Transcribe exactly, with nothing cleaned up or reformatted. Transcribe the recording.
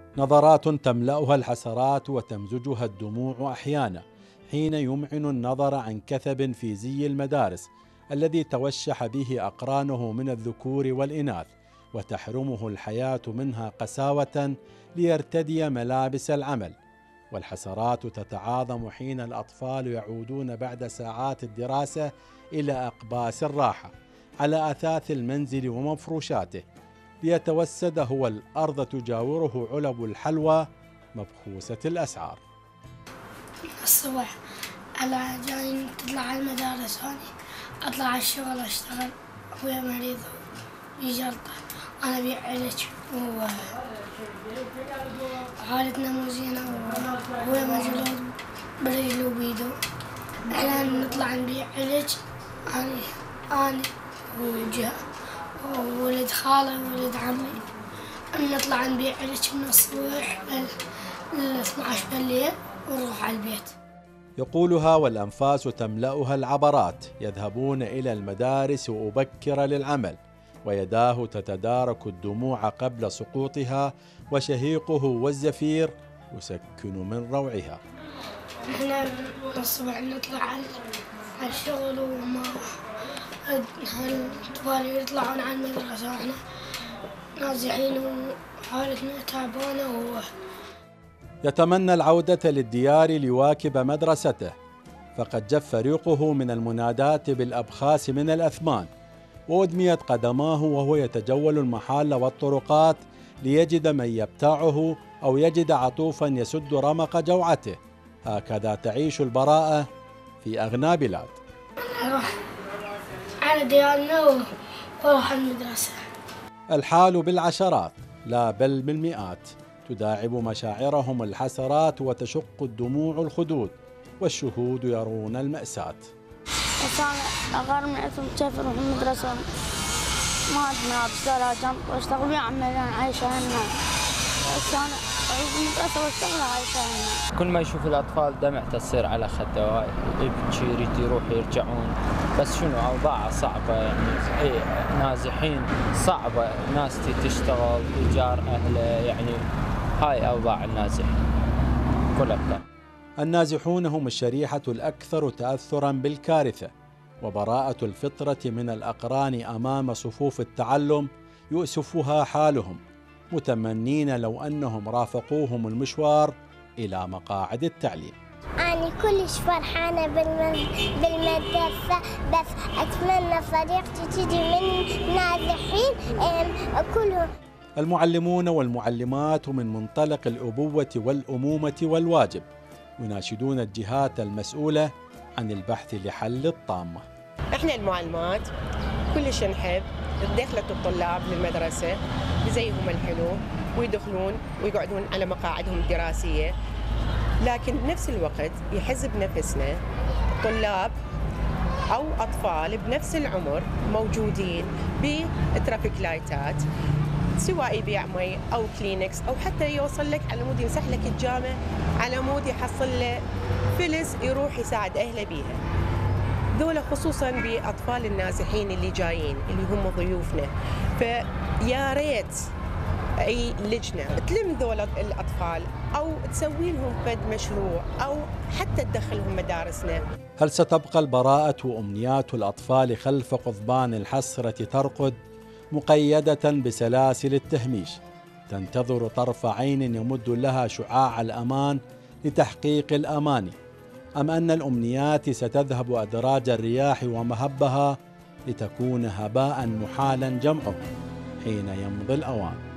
نظرات تملأها الحسرات وتمزجها الدموع أحيانا حين يمعن النظر عن كثب في زي المدارس الذي توشح به أقرانه من الذكور والإناث، وتحرمه الحياة منها قساوة ليرتدي ملابس العمل. والحسرات تتعاظم حين الأطفال يعودون بعد ساعات الدراسة إلى أقباس الراحة على أثاث المنزل ومفروشاته، ليتوسد هو الأرض تجاوره علب الحلوى مبخوسة الأسعار. الصبح على جاي تطلع على المدارس، هاني أطلع على الشغل أشتغل، أخويا مريض بجلطة، أنا أبيع علاج وحالتنا مو زينة وأخويا مجلود برجله وبيده. إحنا نطلع نبيع علاج، أنا أنا وجه وولد خالي وولد عمي، نطلع نبيع علاج من الصبح لل اثني عشر بالليل ونروح على البيت. يقولها والأنفاس تملأها العبرات، يذهبون إلى المدارس وأبكر للعمل، ويداه تتدارك الدموع قبل سقوطها، وشهيقه والزفير يسكن من روعها. احنا الصبح نطلع على الشغل وما الأطفال يطلعون على المدرسة واحنا نازحين وحالتنا تعبانة. و يتمنى العودة للديار ليواكب مدرسته، فقد جف ريقه من المنادات بالأبخاس من الأثمان، وأدميت قدماه وهو يتجول المحال والطرقات ليجد من يبتاعه أو يجد عطوفا يسد رمق جوعته. هكذا تعيش البراءة في أغنى بلاد. أروح على ديارنا وأروح المدرسة. الحال بالعشرات لا بل بالمئات، تداعب مشاعرهم الحسرات وتشق الدموع الخدود، والشهود يرون المأساة. بس أنا أغار من عثم كيف أروح المدرسة، ما عندنا بشتغل جنب واشتغل ويا عمي عايشة هنا، بس أنا أروح المدرسة واشتغل عايشة هنا. كل ما يشوف الأطفال دمع تصير على خده، يبكي يريد يروح يرجعون، بس شنو أوضاع صعبة يعني، إيه نازحين صعبة، ناس تشتغل إيجار أهله، يعني هاي أوضاع النازحين كلها. النازحون هم الشريحة الأكثر تأثرا بالكارثة، وبراءة الفطرة من الأقران أمام صفوف التعلم يؤسفها حالهم، متمنين لو أنهم رافقوهم المشوار إلى مقاعد التعليم. أنا كلش فرحانة بالمدرسة، بس أتمنى صديقتي تجي من نازحين كلهم. المعلمون والمعلمات من منطلق الأبوة والأمومة والواجب يناشدون الجهات المسؤولة عن البحث لحل الطامة. احنا المعلمات كلش نحب دخلة الطلاب للمدرسة بزيهم الحلو ويدخلون ويقعدون على مقاعدهم الدراسية، لكن بنفس الوقت يحز بنفسنا طلاب أو أطفال بنفس العمر موجودين بترافيك لايتات، سواء يبيع مي أو كلينكس أو حتى يوصل لك على مود يمسح لك الجامع، على مود يحصل له فلس يروح يساعد أهله بيها. ذولا خصوصا بأطفال النازحين اللي جايين اللي هم ضيوفنا، فيا ريت أي لجنة تلم ذولا الأطفال أو تسوي لهم فد مشروع أو حتى تدخلهم مدارسنا. هل ستبقى البراءة وأمنيات الأطفال خلف قضبان الحسرة ترقد مقيدة بسلاسل التهميش، تنتظر طرف عين يمد لها شعاع الأمان لتحقيق الأماني، أم أن الأمنيات ستذهب أدراج الرياح ومهبها لتكون هباء محالا جمعه حين يمضي الأوان؟